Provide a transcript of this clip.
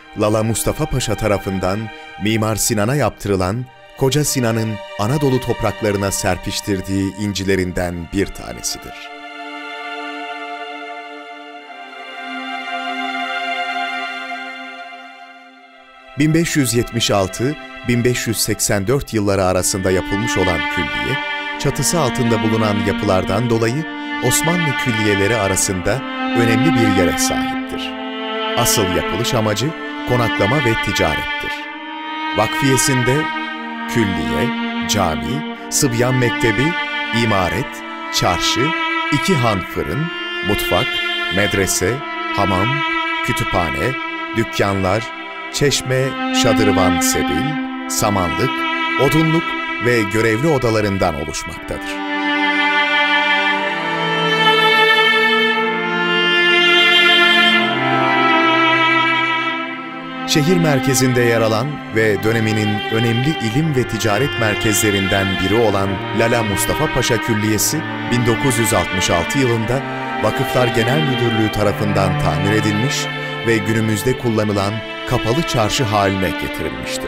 Lala Mustafa Paşa tarafından Mimar Sinan'a yaptırılan Koca Sinan'ın Anadolu topraklarına serpiştirdiği incilerinden bir tanesidir. ...1576-1584 yılları arasında yapılmış olan külliye, çatısı altında bulunan yapılardan dolayı Osmanlı külliyeleri arasında önemli bir yere sahiptir. Asıl yapılış amacı konaklama ve ticarettir. Vakfiyesinde külliye, cami, sıbyan mektebi, imaret, çarşı, 2 han fırın, mutfak, medrese, hamam, kütüphane, dükkanlar, çeşme, şadırvan sebil, samanlık, odunluk ve görevli odalarından oluşmaktadır. Şehir merkezinde yer alan ve döneminin önemli ilim ve ticaret merkezlerinden biri olan Lala Mustafa Paşa Külliyesi, 1966 yılında Vakıflar Genel Müdürlüğü tarafından tamir edilmiş ve günümüzde kullanılan kapalı çarşı haline getirilmiştir.